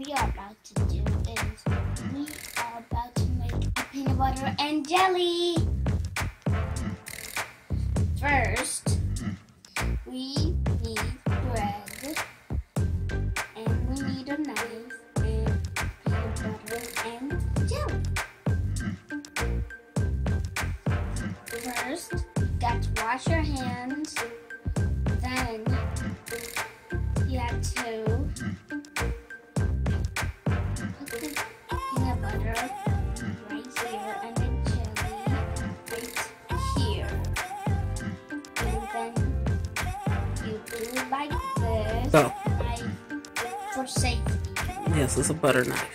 we are about to do is we are about to make a peanut butter and jelly. First, we need bread, and we need a knife, and peanut butter and jelly. First, you got to wash your hands. Then, you have to put the peanut butter right here and the jelly right here. And then you do it like this. Oh. For safety. Yes, it's a butter knife.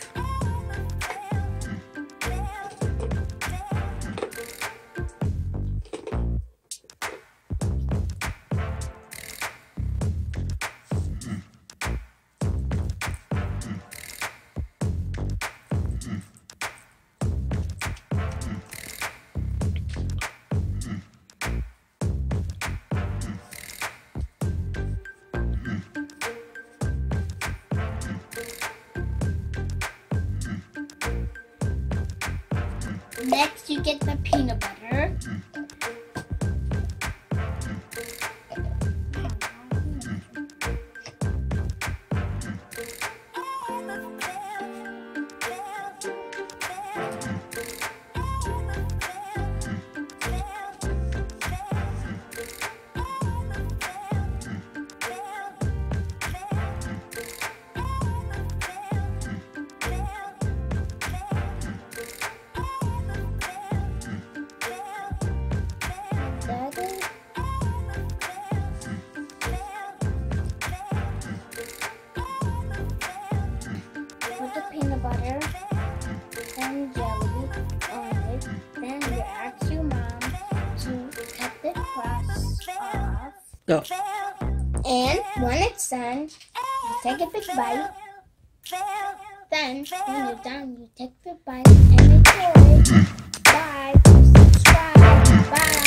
Next, you get the peanut butter. Put the peanut butter and jelly on it. Then you ask your mom to cut the crust off. Go. And when it's done, you take a big bite. Then, when you're done, you take the bite and enjoy. Bye. Subscribe. Bye.